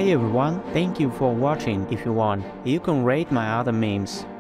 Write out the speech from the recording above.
Hey everyone, thank you for watching. If you want, you can rate my other memes.